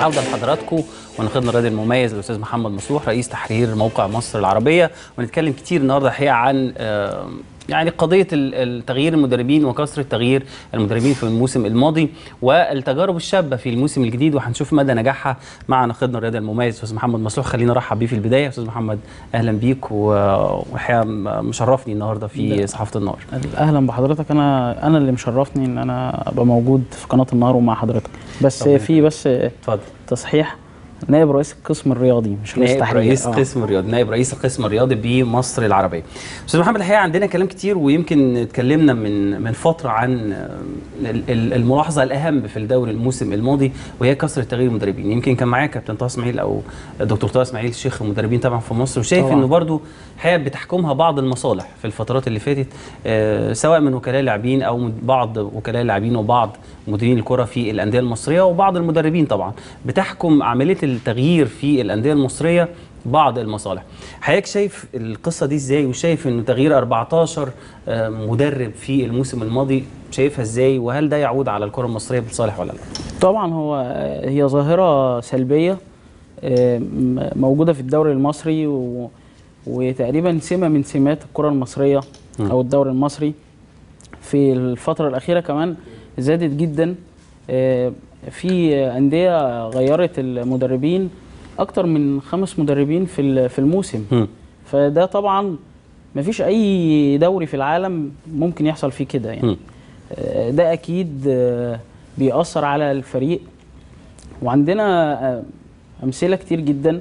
عودة لحضراتكم وناخدنا الرياضي المميز الأستاذ محمد مصلوح رئيس تحرير موقع مصر العربية، ونتكلم كتير النهارده الحقيقة عن يعني قضية تغيير المدربين وكثرة تغيير المدربين في الموسم الماضي والتجارب الشابة في الموسم الجديد، وهنشوف مدى نجاحها مع ناخدنا الرياضي المميز أستاذ محمد مصلوح. خلينا نرحب بيه في البداية. أستاذ محمد أهلا بيك، والحقيقة مشرفني النهارده في صحافة النهار. اهلا بحضرتك. انا اللي مشرفني ان انا ابقى موجود في قناه النهار ومع حضرتك. بس في اتفضل. تصحيح، نائب رئيس القسم الرياضي مش رئيس تحرير. رئيس قسم الرياضي، نائب رئيس القسم الرياضي بمصر العربيه. استاذ محمد الحقيقه عندنا كلام كتير، ويمكن اتكلمنا من فتره عن الملاحظه الاهم في الدوري الموسم الماضي، وهي كثره تغيير المدربين. يمكن كان معايا كابتن طه اسماعيل او الدكتور طه اسماعيل شيخ المدربين طبعا في مصر، وشايف انه برضو الحقيقه بتحكمها بعض المصالح في الفترات اللي فاتت، سواء من وكلاء لاعبين او بعض وكلاء لاعبين وبعض مديرين الكره في الانديه المصريه وبعض المدربين. طبعا بتحكم عمليه التغيير في الانديه المصريه بعض المصالح. حضرتك شايف القصه دي ازاي، وشايف انه تغيير 14 مدرب في الموسم الماضي شايفها ازاي، وهل ده يعود على الكره المصريه بالصالح ولا لا؟ طبعا هي ظاهره سلبيه موجوده في الدوري المصري، وتقريبا سمه من سمات الكره المصريه او الدوري المصري في الفتره الاخيره كمان زادت جدا. في أندية غيرت المدربين أكتر من 5 مدربين في الموسم. فده طبعا مفيش أي دوري في العالم ممكن يحصل فيه كده يعني. ده أكيد بيأثر على الفريق، وعندنا أمثلة كتير جدا.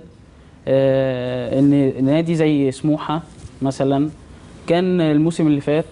إن نادي زي سموحة مثلا كان الموسم اللي فات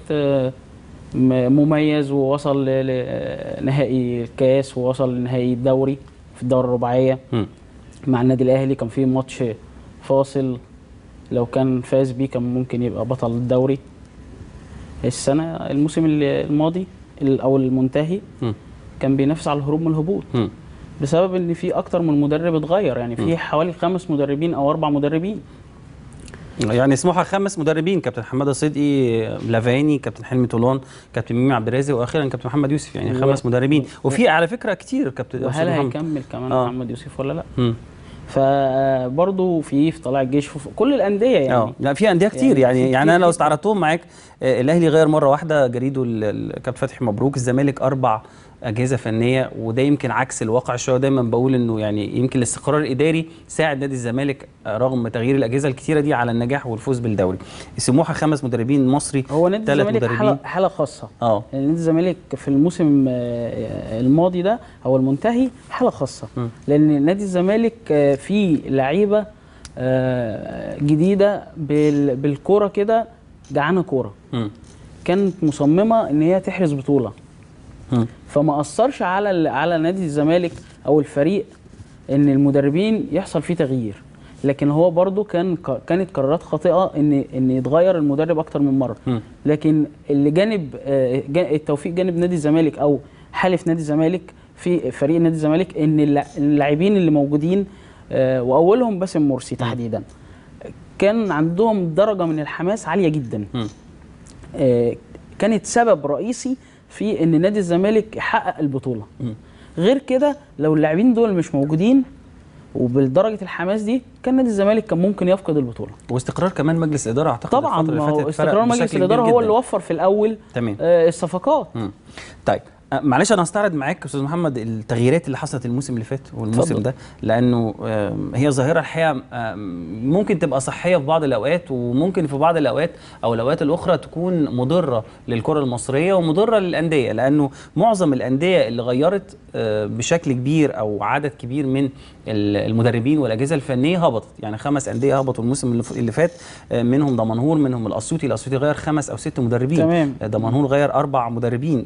مميز، ووصل لنهائي الكاس، ووصل لنهائي الدوري في الدورة الرباعية مع النادي الأهلي. كان في ماتش فاصل، لو كان فاز بيه كان ممكن يبقى بطل الدوري السنة. الموسم الماضي أو المنتهي كان بينافس على الهروب من الهبوط بسبب ان في اكتر من مدرب اتغير، يعني في حوالي 5 مدربين او 4 مدربين. يعني سموحه 5 مدربين، كابتن حماده صدقي، لافاني، كابتن حلمي طولان، كابتن ميمي عبد الرازق، واخيرا كابتن محمد يوسف. يعني 5 مدربين، وفي على فكره كتير كابتن. وهل هيكمل كمان محمد يوسف ولا لا؟ فبرضه في طلائع الجيش، في كل الانديه يعني. لا، في انديه كتير يعني انا لو استعرضتهم معاك، الاهلي غير مره واحده جريده الكابتن فتحي مبروك، الزمالك 4 أجهزة فنية، وده يمكن عكس الواقع شوية. دايما بقول انه يعني يمكن الاستقرار الإداري ساعد نادي الزمالك رغم تغيير الأجهزة الكتيرة دي على النجاح والفوز بالدوري. سموحة 5 مدربين مصري، هو نادي الزمالك حالة خاصة. يعني نادي الزمالك في الموسم الماضي ده أو المنتهي حالة خاصة، لأن نادي الزمالك فيه لعيبة جديدة بالكورة كده، جعانة كورة، كانت مصممة ان هي تحرز بطولة. فما اثرش على نادي الزمالك او الفريق ان المدربين يحصل فيه تغيير، لكن هو برضو كانت قرارات خاطئه ان يتغير المدرب اكتر من مره. لكن اللي جانب التوفيق جانب نادي الزمالك او حالف نادي الزمالك في فريق نادي الزمالك ان اللاعبين اللي موجودين واولهم باسم مرسي تحديدا كان عندهم درجه من الحماس عاليه جدا. كانت سبب رئيسي في ان نادي الزمالك يحقق البطوله. غير كده لو اللاعبين دول مش موجودين وبالدرجه الحماس دي، كان نادي الزمالك كان ممكن يفقد البطوله. واستقرار كمان مجلس الاداره اعتقد طبعا، الفتره اللي فاتت استقرار مجلس الاداره هو اللي وفر في الاول الصفقات. طيب معلش انا هستعرض معاك استاذ محمد التغييرات اللي حصلت الموسم اللي فات والموسم ده، لانه هي ظاهره الحقيقه ممكن تبقى صحيه في بعض الاوقات، وممكن في بعض الاوقات او الاوقات الاخرى تكون مضره للكره المصريه ومضره للانديه، لانه معظم الانديه اللي غيرت بشكل كبير او عدد كبير من المدربين والاجهزه الفنيه هبطت. يعني 5 انديه هبطوا الموسم اللي فات، منهم دمنهور، منهم الاسيوطي غير 5 أو 6 مدربين. تمام. دمنهور غير 4 مدربين.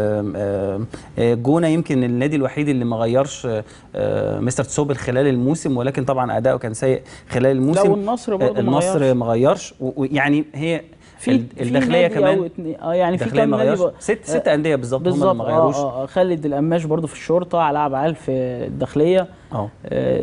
جونة يمكن النادي الوحيد اللي ما غيرش مستر تسوبل خلال الموسم، ولكن طبعا اداؤه كان سيء خلال الموسم. لا، والنصر برضه النصر ما غيرش، ويعني هي الداخليه كمان يعني في كام نادي 6 انديه بالظبط هم اللي ما غيروش. خالد القماش برضه في الشرطه، علاء عبعال في الداخليه،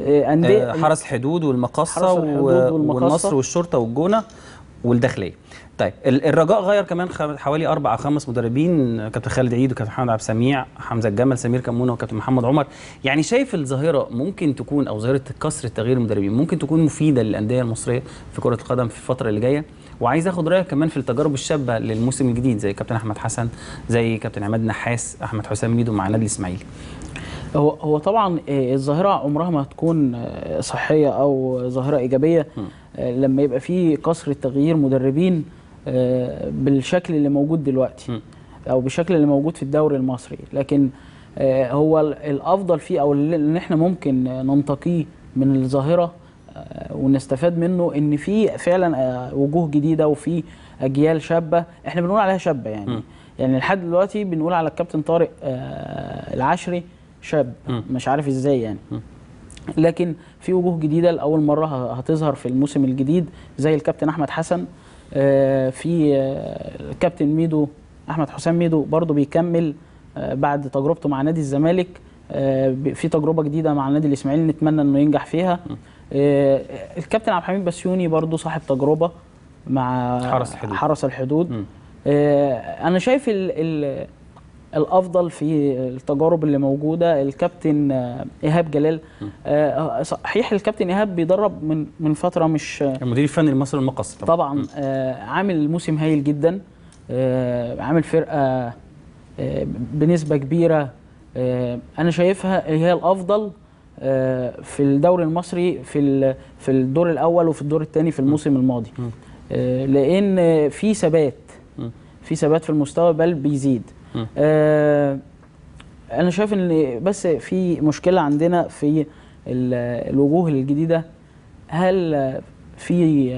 انديه حرس حدود والمقصه والنصر والشرطه والجونه والداخليه. طيب الرجاء غير كمان حوالي 4 أو 5 مدربين، كابتن خالد عيد وكابتن محمد عبد السميع، حمزه الجمل، سمير كمونه، وكابتن محمد عمر. يعني شايف الظاهره ممكن تكون، او ظاهره كثره تغيير المدربين ممكن تكون مفيده للانديه المصريه في كره القدم في الفتره اللي جايه؟ وعايز اخد رايك كمان في التجارب الشابه للموسم الجديد، زي كابتن احمد حسن، زي كابتن عماد نحاس، احمد حسام ميدو مع النادي الاسماعيلي. هو طبعا الظاهره عمرها ما هتكون صحيه او ظاهره ايجابيه لما يبقى في كثره تغيير مدربين بالشكل اللي موجود دلوقتي او بالشكل اللي موجود في الدوري المصري. لكن هو الافضل فيه او اللي احنا ممكن ننتقيه من الظاهره ونستفاد منه ان في فعلا وجوه جديده وفي اجيال شابه، احنا بنقول عليها شابه يعني لحد دلوقتي بنقول على الكابتن طارق العشري شاب، مش عارف ازاي يعني. لكن في وجوه جديده لاول مره هتظهر في الموسم الجديد، زي الكابتن احمد حسن، في الكابتن ميدو، احمد حسام ميدو برضو بيكمل بعد تجربته مع نادي الزمالك، في تجربه جديده مع النادي الاسماعيلي نتمنى انه ينجح فيها. الكابتن عبد الحميد بسيوني برضو صاحب تجربه مع حرس الحدود. انا شايف الافضل في التجارب اللي موجوده الكابتن ايهاب جلال. صحيح الكابتن ايهاب بيدرب من فتره، مش المدير الفني لمصر المقص طبعا عامل موسم هايل جدا، عامل فرقه بنسبه كبيره انا شايفها هي الافضل في الدوري المصري في الدور الاول وفي الدور الثاني في الموسم الماضي، لان في ثبات في المستوى بل بيزيد. انا شايف ان بس في مشكله عندنا في الوجوه الجديده، هل في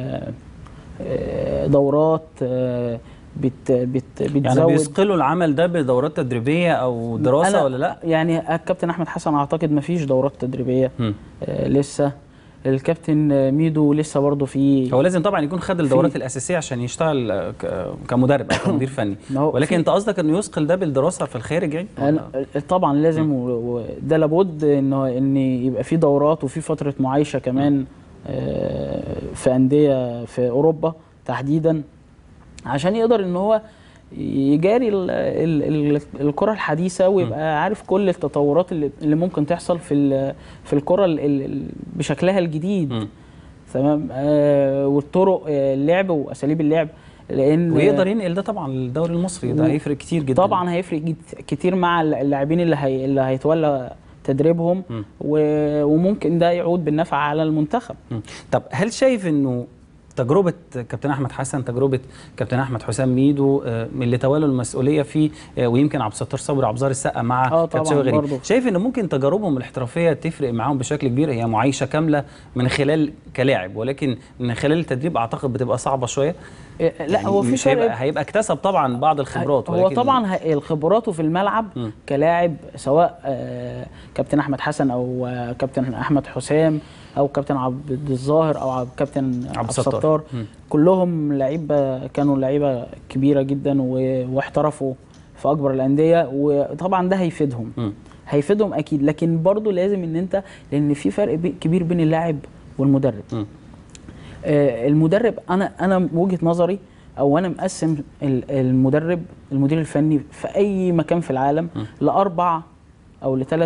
دورات بتزود، يعني بيثقلوا العمل ده بدورات تدريبيه او دراسه ولا لا؟ يعني الكابتن احمد حسن اعتقد ما فيش دورات تدريبيه لسه. الكابتن ميدو لسه برضه في، هو لازم طبعا يكون خد الدورات الاساسيه عشان يشتغل كمدرب او كمدير فني، ولكن انت قصدك انه يثقل ده بالدراسه في الخارج يعني؟ طبعا لازم، وده لابد ان يبقى في دورات وفي فتره معايشه كمان في انديه في اوروبا تحديدا، عشان يقدر ان هو يجاري الكره الحديثه ويبقى عارف كل التطورات اللي ممكن تحصل في الكره بشكلها الجديد. تمام. والطرق اللعب واساليب اللعب، لان ويقدر ينقل ده طبعا للدوري المصري، ده هيفرق كتير جدا. طبعا هيفرق كتير مع اللاعبين اللي هيتولى تدريبهم، وممكن ده يعود بالنفع على المنتخب. طب هل شايف انه تجربة كابتن أحمد حسن، تجربة كابتن أحمد حسام ميدو من اللي تولوا المسؤولية فيه، ويمكن عبد الستار صبري وعبد الظاهر السقا مع كابتن شوقي غريب، شايف إن ممكن تجاربهم الاحترافية تفرق معاهم بشكل كبير؟ هي معايشة كاملة من خلال كلاعب، ولكن من خلال التدريب أعتقد بتبقى صعبة شوية. لا يعني هو في مش هيبقى اكتسب طبعا بعض الخبرات، هو طبعا الخبراته في الملعب كلاعب، سواء كابتن أحمد حسن أو كابتن أحمد حسام او كابتن عبد الظاهر او كابتن عبد الستار، كلهم لعيبه، كانوا لعيبه كبيره جدا واحترفوا في اكبر الانديه، وطبعا ده هيفيدهم اكيد. لكن برضو لازم ان انت، لان في فرق كبير بين اللاعب والمدرب. المدرب انا وجهه نظري، او انا مقسم المدير الفني في اي مكان في العالم ل4 أو ل3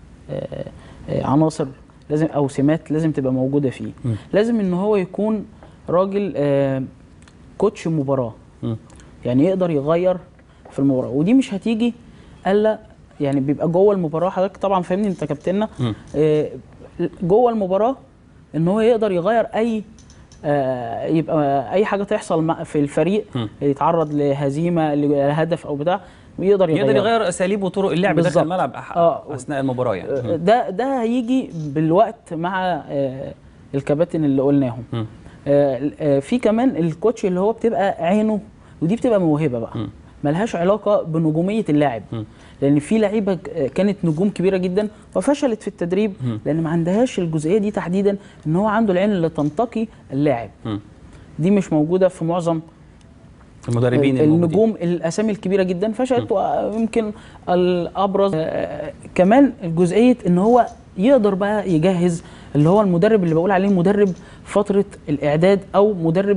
عناصر لازم، او سمات لازم تبقى موجوده فيه. لازم ان هو يكون راجل كوتش مباراه، يعني يقدر يغير في المباراه، ودي مش هتيجي الا يعني بيبقى جوه المباراه. حضرتك طبعا فاهمني، انت كابتننا. جوه المباراه ان هو يقدر يغير يبقى اي حاجه تحصل في الفريق، يتعرض لهزيمه لهدف او بتاع، ويقدر يغير اساليب وطرق اللعب داخل الملعب اثناء المباراه يعني. ده هيجي بالوقت مع الكباتن اللي قلناهم. في كمان الكوتش اللي هو بتبقى عينه، ودي بتبقى موهبه بقى، ملهاش علاقه بنجوميه اللاعب، لان في لعيبه كانت نجوم كبيره جدا وفشلت في التدريب لان ما عندهاش الجزئيه دي تحديدا، ان هو عنده العين اللي تنتقي اللاعب. دي مش موجوده في معظم المدربين النجوم الاسامي الكبيره جدا فشلت، ويمكن الابرز كمان الجزئيه ان هو يقدر بقى يجهز، اللي هو المدرب اللي بقول عليه مدرب فتره الاعداد او مدرب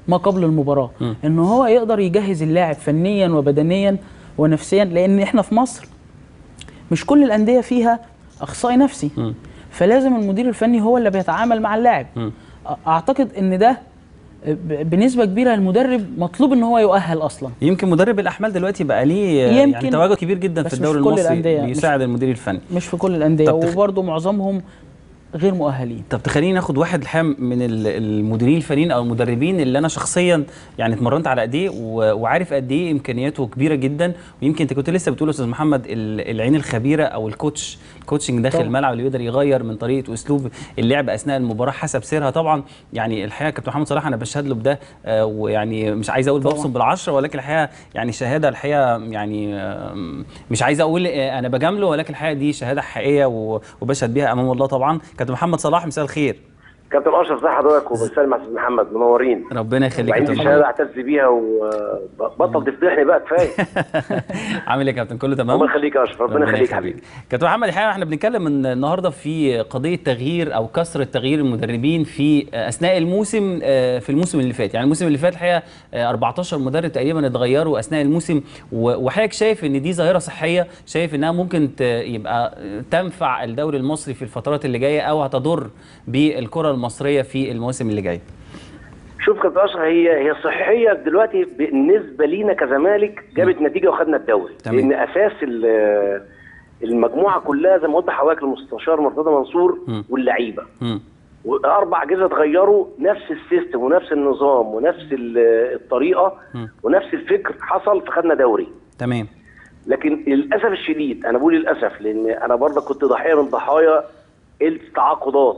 ما قبل المباراه، ان هو يقدر يجهز اللاعب فنيا وبدنيا ونفسيا، لان احنا في مصر مش كل الانديه فيها اخصائي نفسي، فلازم المدير الفني هو اللي بيتعامل مع اللاعب. اعتقد ان ده بنسبه كبيره المدرب مطلوب ان هو يؤهل اصلا. يمكن مدرب الاحمال دلوقتي بقى ليه يعني تواجد كبير جدا في الدوري المصري، بيساعد المدير الفني. مش في كل الانديه، وبرضه معظمهم غير مؤهلين. طب تخليني ناخد واحد الحقيقه من المديرين الفنيين او المدربين اللي انا شخصيا يعني اتمرنت على ايديه وعارف قد ايه امكانياته كبيره جدا، ويمكن انت كنت لسه بتقول يا استاذ محمد العين الخبيره او الكوتشنج داخل الملعب اللي بيقدر يغير من طريقه واسلوب اللعب اثناء المباراه حسب سيرها. طبعا يعني الحقيقه كابتن محمد صلاح انا بشهد له بده، ويعني مش عايز اقول ببصم بالعشره، ولكن الحقيقه يعني شهاده الحقيقه يعني مش عايز اقول انا بجامله، ولكن الحقيقه دي شهاده حقيقيه وبشهد بيها امام الله. طبعا كابتن محمد صلاح مساء الخير. كابتن اشرف ازي حضرتك وبسلم على استاذ محمد، منورين. ربنا يخليك يا كابتن محمد. شهاده اعتز بيها وبطل تفضحني بقى كفايه. عامل ايه يا كابتن؟ كله تمام؟ الله يخليك يا اشرف، ربنا يخليك حبيبي. كابتن محمد الحقيقه احنا بنتكلم النهارده في قضيه تغيير او كثره تغيير المدربين في اثناء الموسم. في الموسم اللي فات، يعني الموسم اللي فات الحقيقه 14 مدرب تقريبا اتغيروا اثناء الموسم، وحضرتك شايف ان دي ظاهره صحيه؟ شايف انها ممكن يبقى تنفع الدوري المصري في الفترات اللي جايه او هتضر بالكره المصريه في المواسم اللي جايه؟ شوف كابتن اشرف، هي صحيه دلوقتي بالنسبه لينا كزمالك، جابت نتيجه وخدنا الدوري. لان اساس المجموعه كلها زي ما قلت لحضرتك المستشار مرتضى منصور واللعيبه، واربع اجهزه اتغيروا، نفس السيستم ونفس النظام ونفس الطريقه ونفس الفكر حصل فخدنا دوري. تمام. لكن للاسف الشديد، انا بقول للاسف لان انا برضه كنت ضحيه من ضحايا التعاقدات.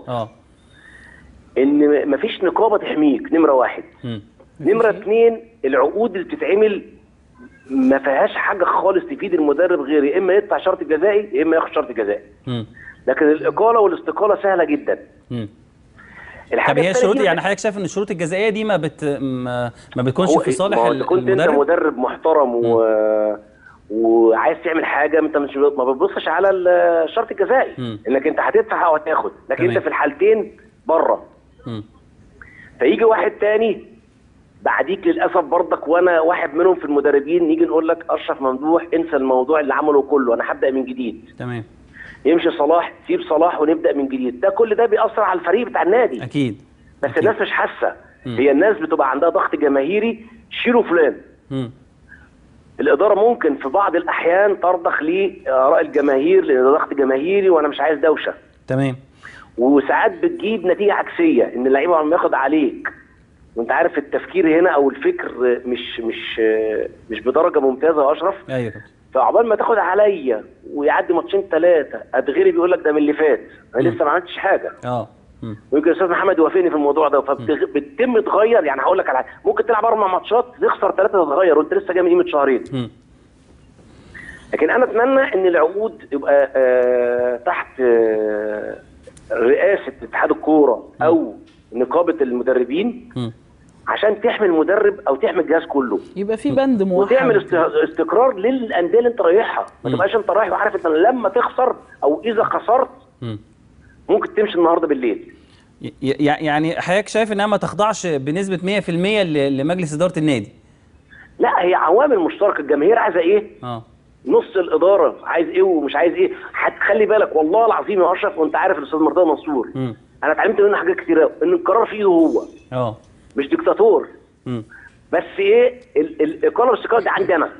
ان مفيش نقابه تحميك، نمره واحد. نمره اتنين، العقود اللي بتتعمل ما فيهاش حاجه خالص تفيد المدرب غير يا اما يدفع شرط جزائي يا اما ياخد شرط جزائي. لكن الاقاله والاستقاله سهله جدا. طب هي الشروط، يعني حضرتك شايف ان الشروط الجزائيه دي ما بتكونش في صالح المدرب؟ كنت انت مدرب محترم وعايز تعمل حاجه، انت مش ما بتبصش على الشرط الجزائي انك انت هتدفع او هتاخد، لكن انت في الحالتين بره. فيجي واحد تاني بعديك للاسف برضك، وانا واحد منهم في المدربين، نيجي نقول لك اشرف ممدوح انسى الموضوع اللي عمله كله، انا هبدا من جديد. تمام. يمشي صلاح، سيب صلاح ونبدا من جديد. ده كل ده بيأثر على الفريق بتاع النادي. اكيد. بس أكيد. الناس مش حاسه. هي الناس بتبقى عندها ضغط جماهيري، شيلوا فلان. الاداره ممكن في بعض الاحيان ترضخ لاراء الجماهير لان ده ضغط جماهيري وانا مش عايز دوشه. تمام. وساعات بتجيب نتيجه عكسيه، ان اللعيبه عم ياخد عليك، وانت عارف التفكير هنا او الفكر مش بدرجه ممتازه يا اشرف. ايوه. فعقبال ما تاخد عليا ويعدي ماتشين ثلاثه اتغيري بيقول لك ده من اللي فات، انا لسه ما عملتش حاجه. ويمكن الاستاذ محمد يوافقني في الموضوع ده. فبتتم تغير، يعني هقول لك على حاجه، ممكن تلعب 4 ماتشات تخسر 3 تتغير وانت لسه جاي من قيمه شهرين. لكن انا اتمنى ان العقود يبقى تحت رئاسه اتحاد الكوره او نقابه المدربين، عشان تحمي المدرب او تحمي الجهاز كله. يبقى في بند موحد وتعمل استقرار للانديه اللي انت رايحها، ما تبقاش انت رايح وعارف انت لما تخسر او اذا خسرت ممكن تمشي النهارده بالليل. يعني حضرتك شايف انها ما تخضعش بنسبه 100% لمجلس اداره النادي؟ لا، هي عوامل مشتركه. الجماهير عايزه ايه؟ نص الاداره عايز ايه ومش عايز ايه. هتخلي بالك والله العظيم يا اشرف، وانت عارف الاستاذ مرتضى منصور، انا اتعلمت منه حاجات كتير قوي، ان القرار في ايده هو. مش ديكتاتور. بس ايه، الاقاله والاستقاله دي عندي انا.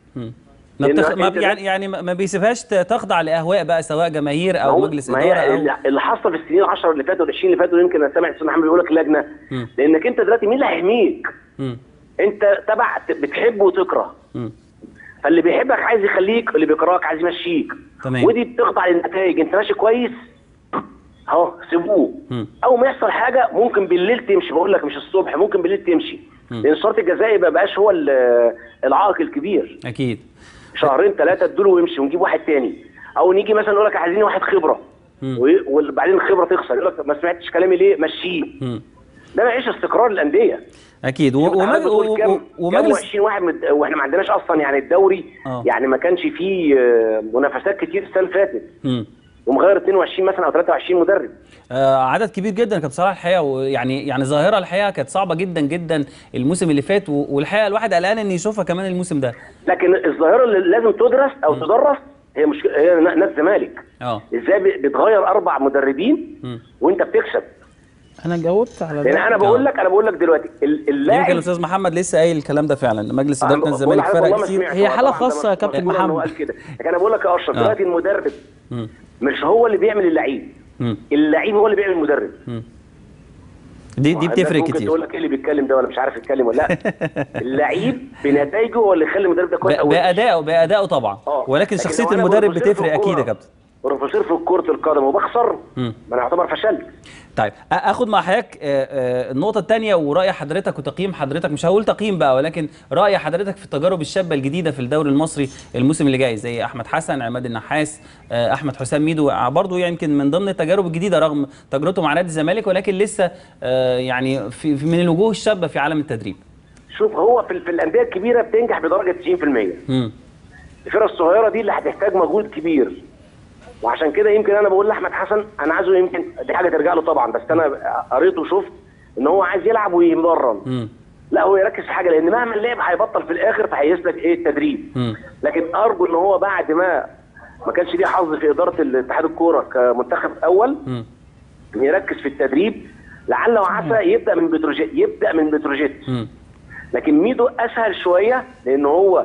يعني ما بيسيبهاش تخضع لاهواء بقى، سواء جماهير او مجلس اداره او اللي حصل في السنين 10 اللي فاتوا وال20 اللي فاتوا. يمكن انا سامع الاستاذ محمد بيقول لك لجنه، لانك انت دلوقتي مين اللي هيحميك؟ انت تبع بتحب وتكره. فاللي بيحبك عايز يخليك، اللي بيكرهك عايز يمشيك. ودي بتخضع للنتائج. انت ماشي كويس اهو سيبوه. اول ما يحصل حاجه ممكن بالليل تمشي، بقول لك مش الصبح، ممكن بالليل تمشي. لان الشرط الجزائي ما بقاش هو العائق الكبير. اكيد. 2 3 ادوله ويمشي ونجيب واحد تاني، او نيجي مثلا نقول لك عايزين واحد خبره وبعدين الخبره تخسر، يقول لك ما سمعتش كلامي ليه، مشيه. ده ما يعيش استقرار للانديه. اكيد. ومجلس 20 واحد واحنا ما عندناش اصلا يعني الدوري. يعني ما كانش فيه منافسات كتير السنه اللي فاتت. ومغير 22 مثلا او 23 مدرب. عدد كبير جدا كابتن صلاح الحقيقه، ويعني ظاهره الحقيقه كانت صعبه جدا جدا الموسم اللي فات، والحقيقه الواحد قلقان ان يشوفها كمان الموسم ده. لكن الظاهره اللي لازم تدرس او تدرس هي مشكله، هي نادي الزمالك. ازاي بتغير 4 مدربين وانت بتكسب؟ انا جاوبت على ده. يعني انا بقول لك دلوقتي اللاعب، يمكن الاستاذ محمد لسه قايل الكلام ده فعلا، مجلس اداره نادي الزمالك فرق كتير. هي حاله خاصه يا كابتن محمد. هو قال كده، لكن انا بقول لك يا اشرف دلوقتي المدرب مش هو اللي بيعمل اللعيب، اللعيب هو اللي بيعمل المدرب. دي بتفرق كتير. ممكن تقول لك ايه اللي بيتكلم ده ولا مش عارف يتكلم ولا لا. اللعيب بنتائجه هو اللي يخلي المدرب ده كويس بادائه طبعا. ولكن شخصيه المدرب بتفرق اكيد يا كابتن. بروفيسور في كرة القدم وبخسر، ما انا اعتبر فشلت. طيب اخد مع حضرتك النقطه الثانيه وراي حضرتك وتقييم حضرتك، مش هقول تقييم بقى ولكن راي حضرتك في التجارب الشابه الجديده في الدوري المصري الموسم اللي جاي، زي احمد حسن، عماد النحاس، احمد حسام ميدو، برضه يمكن من ضمن التجارب الجديده رغم تجربته مع نادي الزمالك، ولكن لسه يعني في من الوجوه الشابه في عالم التدريب. شوف، هو في الانديه الكبيره بتنجح بدرجه 90%. الفرق الصغيره دي اللي هتحتاج مجهود كبير، وعشان كده يمكن انا بقول لاحمد حسن انا عايزه، يمكن دي حاجه ترجع له طبعا، بس انا قريت وشفت ان هو عايز يلعب ويمرن. لا، هو يركز في حاجه، لان مهما اللعب هيبطل في الاخر فهيسلك ايه التدريب. لكن ارجو ان هو بعد ما كانش ليه حظ في اداره الاتحاد الكوره كمنتخب اول يركز في التدريب، لعل وعسى يبدا من بتروجيت. لكن ميدو اسهل شويه لان هو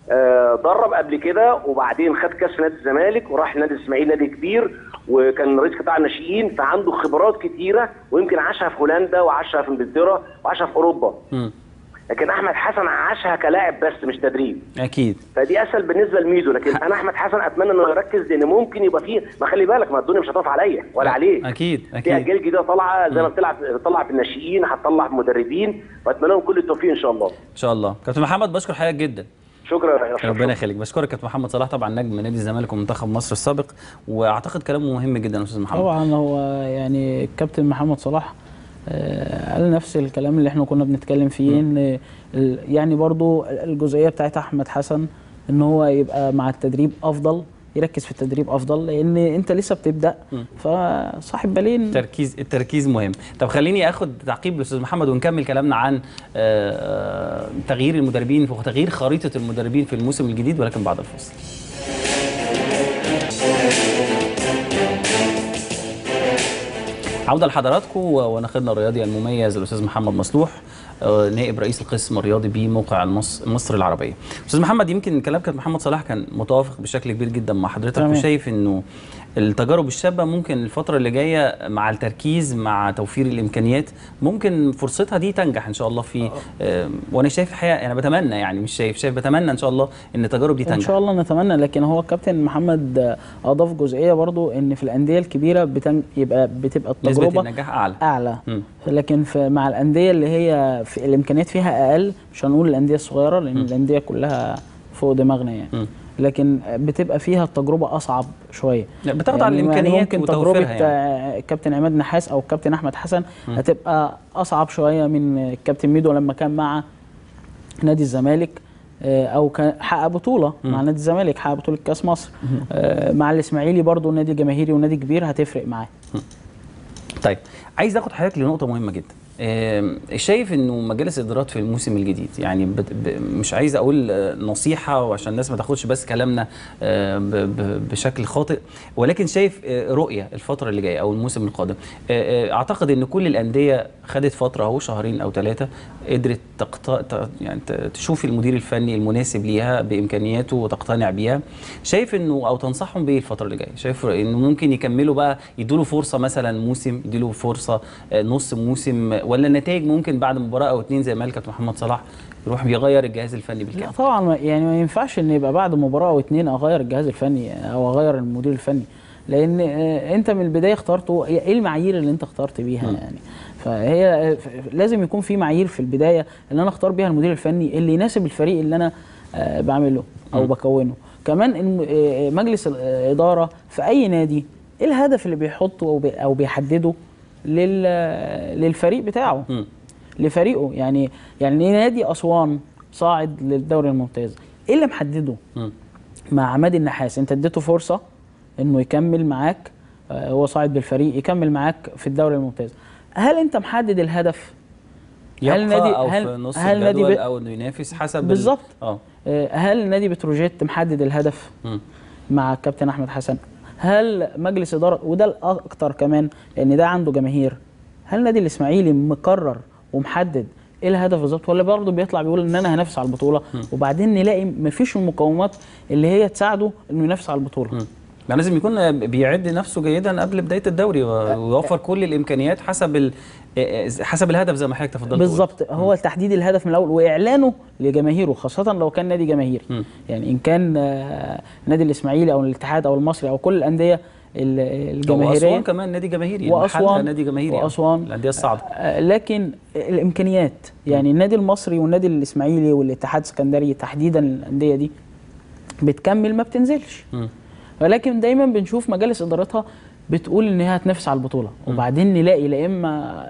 درب قبل كده، وبعدين خد كاس نادي الزمالك وراح نادي الاسماعيلي، نادي كبير، وكان رئيس قطاع الناشئين، فعنده خبرات كتيره، ويمكن عاشها في هولندا وعاشها في انجلترا وعاشها في اوروبا. لكن احمد حسن عاشها كلاعب بس مش تدريب. اكيد. فدي اسهل بالنسبه لميدو، لكن انا احمد حسن اتمنى انه يركز، لان ممكن يبقى فيه، ما خلي بالك، ما الدنيا مش هتقف عليا ولا عليك. اكيد. في اجيال جديده طالعه زي ما بتطلع في الناشئين، هتطلع في مدربين، واتمنى لهم كل التوفيق ان شاء الله. ان شاء الله. كابتن محمد بشكر حضرتك جدا. شكرا يا شكرا. ربنا يخليك. بشكرك كابتن محمد صلاح، طبعا نجم نادي الزمالك ومنتخب مصر السابق، واعتقد كلامه مهم جدا يا استاذ محمد. طبعا هو يعني الكابتن محمد صلاح قال نفس الكلام اللي احنا كنا بنتكلم فيه، ان يعني برضو الجزئيه بتاعت احمد حسن ان هو يبقى مع التدريب افضل، يركز في التدريب افضل، لان انت لسه بتبدا، فصاحب بالين. التركيز مهم. طب خليني اخد تعقيب الاستاذ محمد ونكمل كلامنا عن تغيير المدربين وتغيير خريطه المدربين في الموسم الجديد، ولكن بعد الفاصل. عودة لحضراتكم وناخدنا الرياضي المميز الاستاذ محمد مصلوح، نائب رئيس القسم الرياضي بموقع مصر العربيه. استاذ محمد، يمكن كلام كابتن محمد صلاح كان متوافق بشكل كبير جدا مع حضرتك، وشايف انه التجارب الشابه ممكن الفتره اللي جايه مع التركيز مع توفير الامكانيات ممكن فرصتها دي تنجح ان شاء الله في وانا شايف الحقيقه، انا بتمنى، يعني مش شايف بتمنى ان شاء الله ان التجارب دي تنجح ان شاء الله، نتمنى. لكن هو الكابتن محمد اضاف جزئيه برضو، ان في الانديه الكبيره بتبقى التجربه نسبه النجاح اعلى. لكن مع الانديه اللي هي في الامكانيات فيها اقل، مش هنقول الانديه الصغيره لان الانديه كلها فوق دماغنا يعني، لكن بتبقى فيها التجربه اصعب شويه، بتاخد على الامكانيات ممكن تجربه يعني. الكابتن عماد نحاس او الكابتن احمد حسن هتبقى اصعب شويه من الكابتن ميدو لما كان مع نادي الزمالك، او كان حقق بطوله مع نادي الزمالك، حقق بطوله كاس مصر. مع الاسماعيلي برضو نادي جماهيري ونادي كبير، هتفرق معاه. طيب، عايز اخد حضرتك لنقطه مهمه جدا. شايف انه مجالس الادارات في الموسم الجديد، يعني مش عايز اقول نصيحه وعشان الناس ما تاخدش بس كلامنا بشكل خاطئ، ولكن شايف رؤيه الفتره اللي جايه او الموسم القادم. اعتقد ان كل الانديه خدت فتره اهو 2 أو 3 قدرت يعني تشوف المدير الفني المناسب ليها بامكانياته وتقتنع بيها. شايف انه او تنصحهم بايه الفتره اللي جايه؟ شايف انه ممكن يكملوا بقى، يدوا له فرصه مثلا موسم، يدوا له فرصه نص موسم، ولا النتائج ممكن بعد مباراه او 2 زي ما قال كابتن محمد صلاح يروح بيغير الجهاز الفني بالكامل؟ لا طبعا، يعني ما ينفعش ان يبقى بعد مباراه او 2 اغير الجهاز الفني او اغير المدير الفني، لان انت من البدايه اخترته. ايه المعايير اللي انت اخترت بيها يعني؟ فهي لازم يكون في معايير في البدايه اللي انا اختار بيها المدير الفني اللي يناسب الفريق اللي انا بعمله او بكونه. كمان مجلس الاداره في اي نادي ايه الهدف اللي بيحطه او بيحدده للفريق بتاعه، لفريقه. يعني نادي اسوان صاعد للدوري الممتاز، ايه اللي محدده؟ مع عماد النحاس انت اديته فرصه انه يكمل معاك، هو صاعد بالفريق يكمل معاك في الدوري الممتاز. هل انت محدد الهدف؟ يبقى او في نص الجدول او انه ينافس حسب بالظبط. هل نادي بتروجيت محدد الهدف مع الكابتن احمد حسن؟ هل مجلس اداره، وده الاكتر كمان لان ده عنده جماهير، هل نادي الاسماعيلي مقرر ومحدد ايه الهدف بالظبط، ولا برضه بيطلع بيقول ان انا هنافس على البطوله وبعدين نلاقي مفيش المقومات اللي هي تساعده انه ينافس على البطوله؟ يعني لازم يكون بيعد نفسه جيدا قبل بدايه الدوري ويوفر كل الامكانيات حسب الهدف زي ما حضرتك تفضلت بالظبط. هو تحديد الهدف من الاول واعلانه لجماهيره، خاصه لو كان نادي جماهيري. يعني ان كان نادي الاسماعيلي او الاتحاد او المصري او كل الانديه الجماهيريه، واسوان كمان نادي جماهيري، واسوان نادي جماهيري، واسوان الانديه الصاعده. لكن الامكانيات يعني النادي المصري والنادي الاسماعيلي والاتحاد السكندري تحديدا الانديه دي بتكمل ما بتنزلش، ولكن دايما بنشوف مجالس ادارتها بتقول ان هي هتنافس على البطوله، وبعدين نلاقي لا اما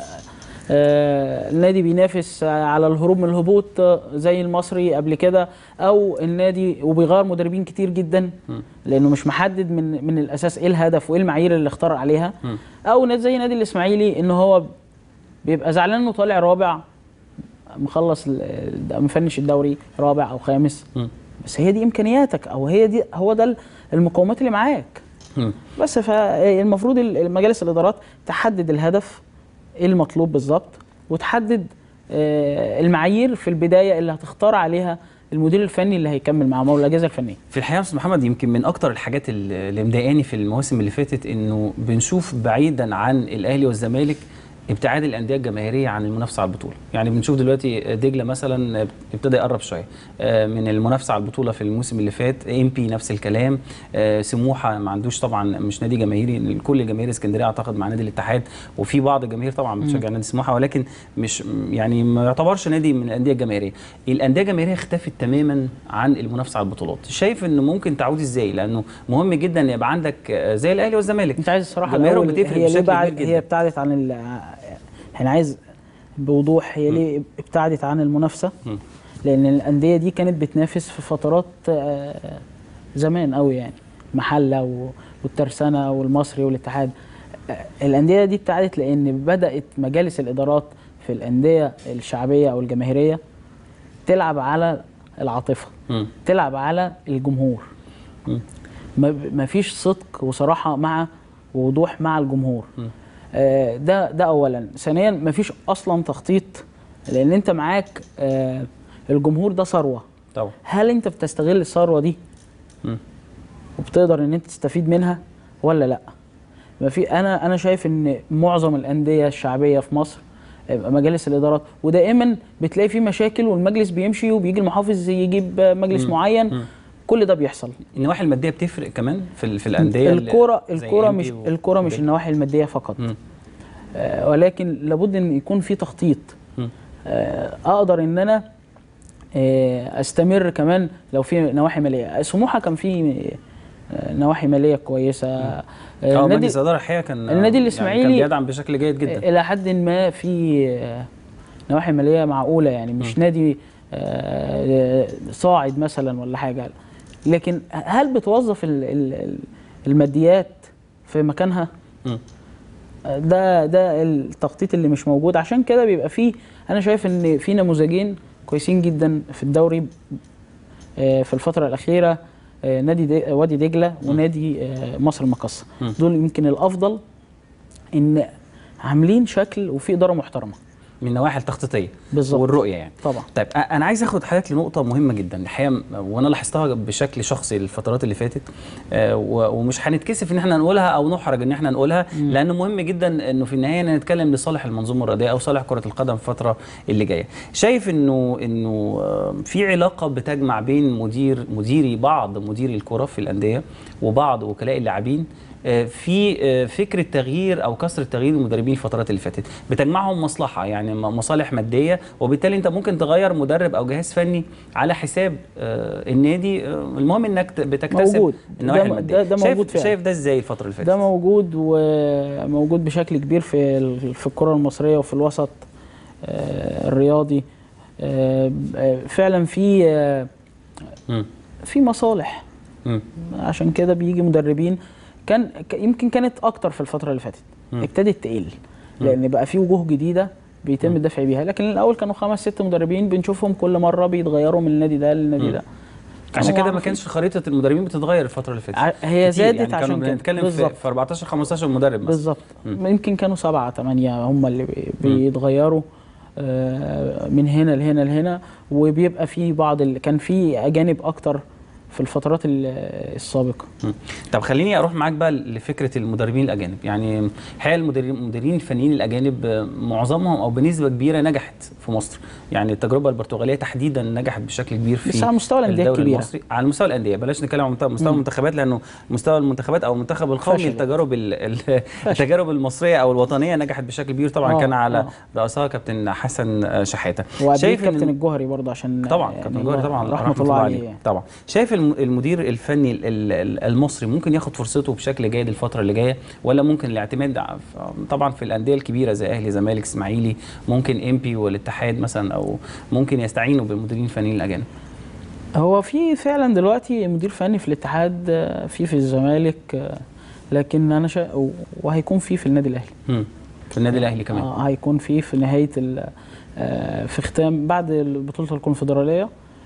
النادي بينافس على الهروب من الهبوط زي المصري قبل كده، او النادي وبيغير مدربين كتير جدا لانه مش محدد من الاساس ايه الهدف وايه المعايير اللي اختار عليها، او نادي زي نادي الاسماعيلي ان هو بيبقى زعلان انه طالع رابع، مخلص مفنش الدوري رابع او خامس، بس هي دي امكانياتك او هو ده المقومات اللي معاك. بس فالمفروض مجالس الادارات تحدد الهدف ايه المطلوب بالظبط، وتحدد المعايير في البدايه اللي هتختار عليها المدير الفني اللي هيكمل معاهم او الاجهزه الفنيه. في الحقيقه يا استاذ محمد يمكن من اكتر الحاجات اللي مضايقاني في المواسم اللي فاتت انه بنشوف بعيدا عن الاهلي والزمالك ابتعاد الانديه الجماهيريه عن المنافسه على البطوله. يعني بنشوف دلوقتي دجله مثلا ابتدى يقرب شويه من المنافسه على البطوله في الموسم اللي فات، MP نفس الكلام، سموحه ما عندوش طبعا مش نادي جماهيري، كل جماهير اسكندريه اعتقد مع نادي الاتحاد، وفي بعض الجماهير طبعا بتشجع نادي سموحه ولكن مش يعني ما يعتبرش نادي من الانديه الجماهيريه. الانديه الجماهيريه اختفت تماما عن المنافسه على البطولات. شايف انه ممكن تعود ازاي؟ لانه مهم جدا يبقى عندك زي الاهلي والزمالك. انت عايز الصراحه هي ابتعدت عن احنا عايز بوضوح هي ليه ابتعدت عن المنافسه؟ لان الانديه دي كانت بتنافس في فترات زمان قوي، يعني محله والترسانه والمصري والاتحاد. الانديه دي ابتعدت لان بدات مجالس الادارات في الانديه الشعبيه او الجماهيريه تلعب على العاطفه، تلعب على الجمهور. ما فيش صدق وصراحه مع ووضوح مع الجمهور. ده اولا. ثانيا مفيش اصلا تخطيط، لان انت معاك الجمهور ده ثروه طبعا. هل انت بتستغل الثروه دي وبتقدر ان انت تستفيد منها ولا لا؟ ما في انا شايف ان معظم الانديه الشعبيه في مصر مجالس الادارات، ودائما بتلاقي في مشاكل والمجلس بيمشي وبيجي المحافظ يجيب مجلس معين، كل ده بيحصل. النواحي الماديه بتفرق كمان في الانديه. الكوره مش النواحي الماديه فقط، ولكن لابد ان يكون في تخطيط. اقدر ان انا استمر كمان لو في نواحي ماليه. سموحه كان في نواحي ماليه كويسه. مجلس الاداره الحقيقه كان النادي الاسماعيلي كان بيدعم بشكل جيد جدا الى حد ما، في نواحي ماليه معقوله، يعني مش نادي صاعد مثلا ولا حاجه، لكن هل بتوظف الماديات في مكانها؟ ده التخطيط اللي مش موجود. عشان كده بيبقى فيه، انا شايف ان في نموذجين كويسين جدا في الدوري في الفتره الاخيره، نادي وادي دجله ونادي مصر المقاصه. دول يمكن الافضل ان عاملين شكل وفي اداره محترمه من النواحي التخطيطيه بالظبط والرؤيه يعني. طبعا. طيب انا عايز اخد حضرتك لنقطه مهمه جدا الحقيقه، وانا لاحظتها بشكل شخصي الفترات اللي فاتت، ومش هنتكسف ان احنا نقولها او نحرج ان احنا نقولها، لانه مهم جدا انه في النهايه نتكلم لصالح المنظومه الرياضيه او صالح كره القدم في الفتره اللي جايه. شايف انه في علاقه بتجمع بين مديري بعض مديري الكره في الانديه وبعض وكلاء اللاعبين في فكره تغيير او كسر تغيير المدربين الفترات اللي فاتت، بتجمعهم مصلحه يعني مصالح ماديه، وبالتالي انت ممكن تغير مدرب او جهاز فني على حساب النادي. المهم انك بتكتسب النواحي الماديه. ده موجود شايف ده ازاي الفتره اللي فاتت؟ ده موجود، وموجود بشكل كبير في الكره المصريه وفي الوسط الرياضي. فعلا في مصالح. عشان كده بيجي مدربين يمكن كانت اكتر في الفتره اللي فاتت، ابتدت تقل لان بقى في وجوه جديده بيتم الدفع بيها، لكن الاول كانوا 5 6 مدربين بنشوفهم كل مره بيتغيروا من النادي ده للنادي ده. عشان كده ما كانش خريطه المدربين بتتغير الفتره اللي فاتت، هي زادت يعني عشان كده بنتكلم في 14 15 مدرب مثلا بالظبط. يمكن كانوا 7 8 هم اللي بيتغيروا من هنا لهنا لهنا، وبيبقى في بعض كان في اجانب اكتر في الفترات السابقه. طب خليني اروح معاك بقى لفكره المدربين الاجانب. يعني الحقيقه المدربين الفنيين الاجانب معظمهم او بنسبه كبيره نجحت في مصر. يعني التجربه البرتغاليه تحديدا نجحت بشكل كبير في بس على مستوى الانديه الكبيره المصري. على مستوى الانديه، بلاش نتكلم عن مستوى المنتخبات، لانه مستوى المنتخبات او المنتخب القومي التجارب المصريه او الوطنيه نجحت بشكل كبير. طبعا كان على راسها كابتن حسن شحاته. شايف كابتن الجوهري برضه عشان طبعا كابتن الجوهري طبعا رحمه الله عليه. طبعا شايف المدير الفني المصري ممكن ياخد فرصته بشكل جيد الفتره اللي جايه، ولا ممكن الاعتماد طبعا في الانديه الكبيره زي اهلي زمالك اسماعيلي ممكن امبي والاتحاد مثلا، او ممكن يستعينوا بالمديرين الفنيين الاجانب؟ هو في فعلا دلوقتي مدير فني في الاتحاد، في الزمالك، لكن انا وهيكون في النادي الاهلي. في النادي الاهلي كمان هيكون في نهايه في ختام بعد بطوله الكونفدراليه،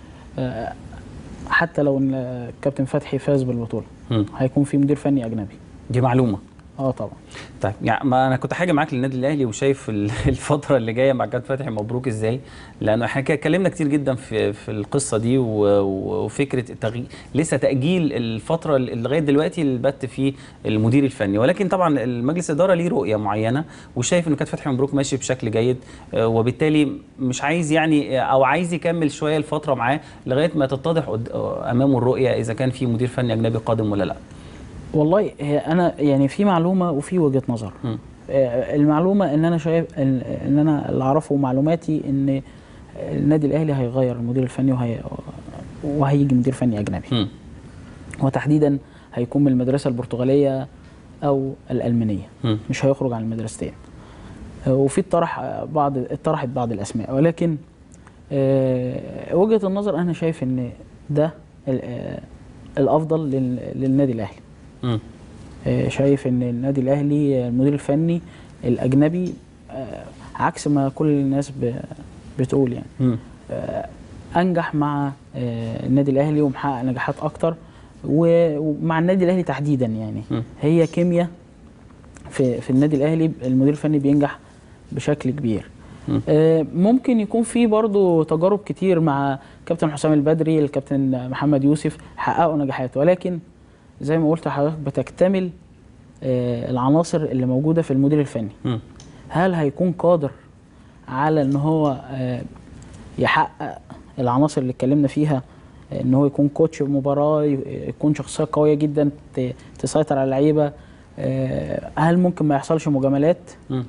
حتى لو ان الكابتن فتحي فاز بالبطوله هيكون في مدير فني اجنبي. دي معلومه. طبعا. طيب يعني ما انا كنت حاجه معاك للنادي الاهلي، وشايف الفتره اللي جايه مع كابتن فتحي مبروك ازاي، لانه احنا اتكلمنا كتير جدا في القصه دي، وفكره لسه تاجيل الفتره لغايه دلوقتي البت في المدير الفني، ولكن طبعا المجلس الاداره ليه رؤيه معينه وشايف ان كابتن فتحي مبروك ماشي بشكل جيد، وبالتالي مش عايز يعني او عايز يكمل شويه الفتره معاه لغايه ما تتضح امامه الرؤيه اذا كان في مدير فني اجنبي قادم ولا لا. والله انا يعني في معلومه وفي وجهه نظر. المعلومه ان انا شايف ان انا اللي اعرفه معلوماتي ان النادي الاهلي هيغير المدير الفني وهيجي مدير فني اجنبي، وتحديدا هيكون من المدرسه البرتغاليه او الالمانيه، مش هيخرج عن المدرستين. وفي اتطرحت بعض الاسماء، ولكن وجهه النظر انا شايف ان ده الافضل للنادي الاهلي. شايف ان النادي الاهلي المدير الفني الاجنبي عكس ما كل الناس بتقول يعني انجح مع النادي الاهلي ومحقق نجاحات اكتر، ومع النادي الاهلي تحديدا يعني هي كيمياء في النادي الاهلي، المدير الفني بينجح بشكل كبير. ممكن يكون في برضو تجارب كتير مع كابتن حسام البدري، الكابتن محمد يوسف حققوا نجاحات، ولكن زي ما قلت لحضرتك بتكتمل العناصر اللي موجوده في المدير الفني. هل هيكون قادر على ان هو يحقق العناصر اللي اتكلمنا فيها، ان هو يكون كوتش مباراه، يكون شخصيه قويه جدا تسيطر على اللعيبه؟ هل ممكن ما يحصلش مجاملات؟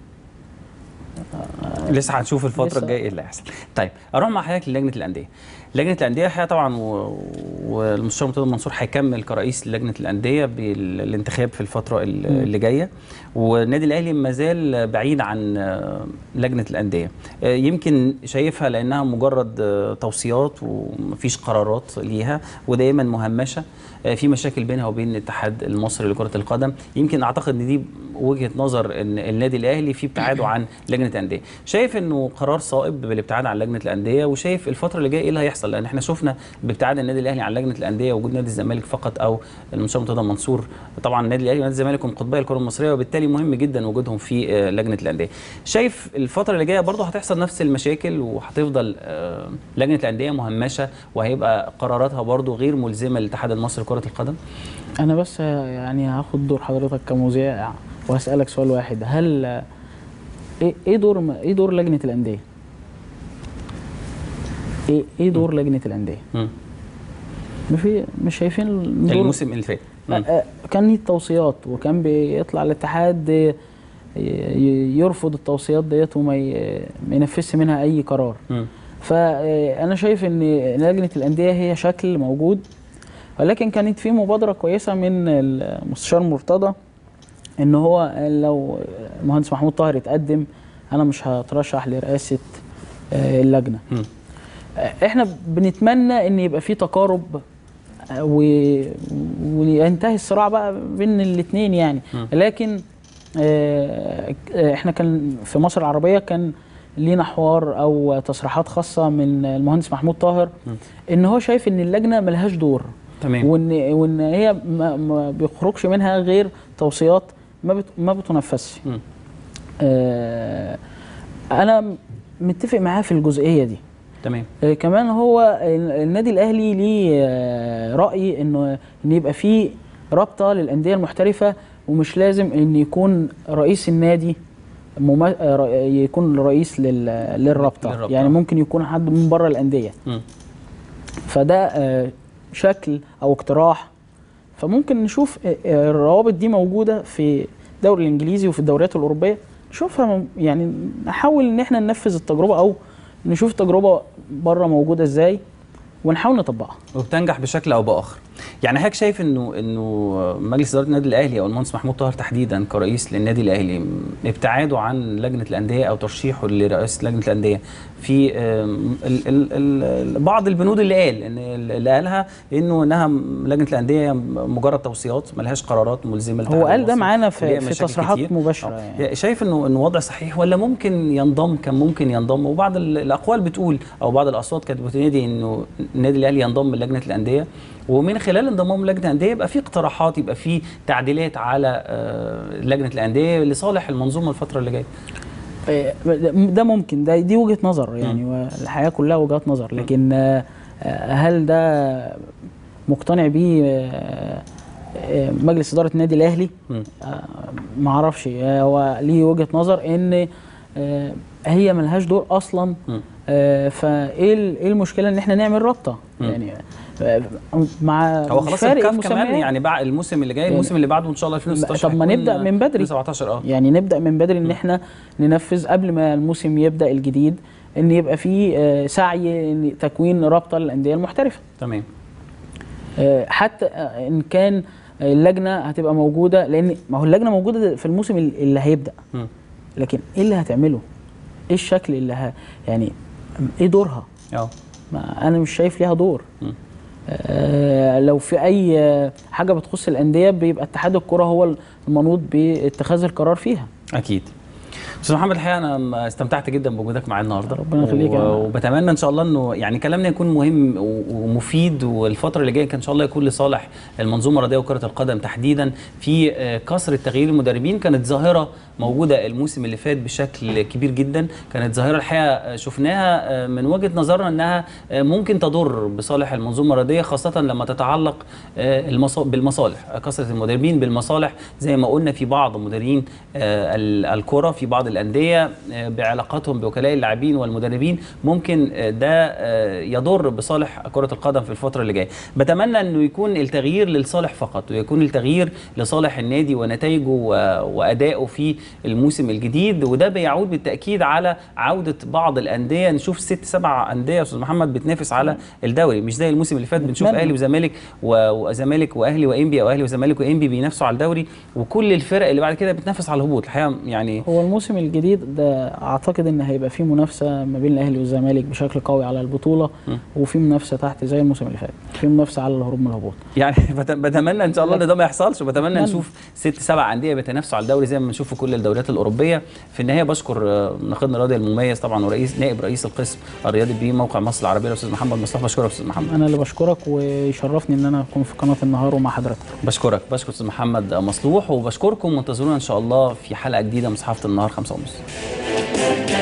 لسه هنشوف الفتره الجايه ايه اللي هيحصل. طيب اروح مع حضرتك للجنه الانديه. لجنه الانديه الحقيقه طبعا والمستشار مرتضى منصور هيكمل كرئيس لجنه الانديه بالانتخاب في الفتره اللي جايه، والنادي الاهلي ما زال بعيد عن لجنه الانديه. يمكن شايفها لانها مجرد توصيات ومفيش قرارات ليها، ودايما مهمشه، في مشاكل بينها وبين الاتحاد المصري لكره القدم. يمكن اعتقد ان دي وجهه نظر ان النادي الاهلي في ابتعاده عن لجنه الانديه. شايف انه قرار صائب بالابتعاد عن لجنه الانديه، وشايف الفتره اللي جايه ايه اللي هيحصل؟ لان احنا شفنا بابتعاد النادي الاهلي عن لجنه الانديه وجود نادي الزمالك فقط او المستشار مرتضى منصور. طبعا النادي الاهلي ونادي الزمالك هم قطبي الكره المصريه، وبالتالي مهم جدا وجودهم في لجنه الانديه. شايف الفتره اللي جايه برضه هتحصل نفس المشاكل وهتفضل لجنه الانديه مهمشه وهيبقى قراراتها برضه غير ملزمه للاتحاد المصري لكره القدم؟ انا بس يعني هاخد دور حضرتك كمذيع وهسالك سؤال واحد، هل ايه دور لجنه الانديه؟ ايه دور لجنه الانديه؟ مش شايفين الموسم اللي فات كان ليه توصيات، وكان بيطلع الاتحاد يرفض التوصيات ديت وما ينفذش منها اي قرار. فانا شايف ان لجنه الانديه هي شكل موجود، ولكن كانت في مبادره كويسه من المستشار مرتضى ان هو لو المهندس محمود طاهر اتقدم انا مش هترشح لرئاسه اللجنه. احنا بنتمنى ان يبقى في تقارب وينتهي الصراع بقى بين الاثنين يعني. لكن احنا كان في مصر العربيه كان لينا حوار او تصريحات خاصه من المهندس محمود طاهر ان هو شايف ان اللجنه ملهاش دور. تمام. وان هي ما بيخرجش منها غير توصيات ما بتنفذش. انا متفق معاه في الجزئيه دي. تمام. كمان هو النادي الاهلي ليه راي ان يبقى فيه رابطه للانديه المحترفه، ومش لازم ان يكون رئيس النادي يكون رئيس للرابطه، يعني ممكن يكون حد من بره الانديه. فده شكل او اقتراح، فممكن نشوف الروابط دي موجوده في الدوري الانجليزي وفي الدوريات الاوروبيه، نشوفها يعني نحاول ان احنا ننفذ التجربه او نشوف تجربه بره موجوده ازاي ونحاول نطبقها وبتنجح بشكل او باخر. يعني حضرتك شايف انه مجلس اداره النادي الاهلي او المهندس محمود طاهر تحديدا كرئيس للنادي الاهلي ابتعاده عن لجنه الانديه او ترشيحه لرئاسه لجنه الانديه في بعض البنود اللي قالها انها لجنه الانديه مجرد توصيات ما لهاش قرارات ملزمه. هو قال ده معانا في تصريحات مباشره يعني. شايف انه وضع صحيح ولا ممكن ينضم؟ كان ممكن ينضم، وبعض الاقوال بتقول او بعض الاصوات كانت بتنادي انه النادي الاهلي ينضم للجنه الانديه، ومن خلال انضمام لجنه الانديه يبقى في اقتراحات، يبقى في تعديلات على لجنه الانديه لصالح المنظومه الفتره اللي جايه. ده ممكن، دي وجهه نظر يعني، والحياه كلها وجهات نظر، لكن هل ده مقتنع بيه مجلس اداره النادي الاهلي؟ ما اعرفش. هو ليه وجهه نظر ان هي ملهاش دور اصلا. فايه المشكله ان احنا نعمل رابطه يعني مع هو خلاص الكاف كمان يعني بعد الموسم اللي جاي، الموسم اللي بعده ان شاء الله 2016. طب ما نبدا من بدري 2017 يعني نبدا من بدري ان احنا ننفذ قبل ما الموسم يبدا الجديد، ان يبقى في سعي تكوين رابطه للانديه المحترفه. تمام. حتى ان كان اللجنه هتبقى موجوده، لان ما هو اللجنه موجوده في الموسم اللي هيبدا، لكن ايه اللي هتعمله؟ ايه الشكل اللي يعني ايه دورها؟ ما انا مش شايف ليها دور. لو في اي حاجه بتخص الانديه بيبقى اتحاد الكره هو المنوط باتخاذ القرار فيها. اكيد. استاذ محمد، الحقيقه انا استمتعت جدا بوجودك معايا النهارده، ربنا يخليك. وبتمنى ان شاء الله انه يعني كلامنا يكون مهم ومفيد، والفتره اللي جايه ان شاء الله يكون لصالح المنظومه الرياضيه وكره القدم تحديدا في كثره تغيير المدربين. كانت ظاهره موجوده الموسم اللي فات بشكل كبير جدا، كانت ظاهره الحقيقه شفناها من وجهه نظرنا انها ممكن تضر بصالح المنظومه الرياضيه، خاصه لما تتعلق بالمصالح، كثره المدربين بالمصالح زي ما قلنا في بعض مديرين الكره في بعض الانديه بعلاقاتهم بوكلاء اللاعبين والمدربين، ممكن ده يضر بصالح كره القدم في الفتره اللي جايه. بتمنى انه يكون التغيير للصالح فقط، ويكون التغيير لصالح النادي ونتائجه وادائه في الموسم الجديد، وده بيعود بالتاكيد على عوده بعض الانديه. نشوف 6-7 انديه يا استاذ محمد بتنافس على الدوري، مش زي الموسم اللي فات بنشوف اهلي وزمالك وزمالك واهلي وانبي، او اهلي وزمالك وانبي بينافسوا على الدوري، وكل الفرق اللي بعد كده بتنافس على الهبوط. الحقيقه يعني هو الموسم الجديد ده اعتقد ان هيبقى فيه منافسه ما بين الاهلي والزمالك بشكل قوي على البطوله، وفي منافسه تحت زي الموسم اللي فات، في منافسه على الهروب من الهبوط. يعني بتمنى ان شاء الله ان ده ما يحصلش، وبتمنى نشوف 6-7 انديه بيتنافسوا على الدوري زي ما بنشوف في كل الدوريات الاوروبيه. في النهايه بشكر ناقدنا الرياضي المميز طبعا نائب رئيس القسم الرياضي بموقع مصر العربيه الاستاذ محمد مصطفى. بشكرك استاذ محمد. انا اللي بشكرك، ويشرفني ان انا اكون في قناه النهار ومع حضرتك. بشكر استاذ محمد مصلوح، وبشكركم، وانتظرونا ان شاء الله في حلقه جديده من صحافه النهار 5:30.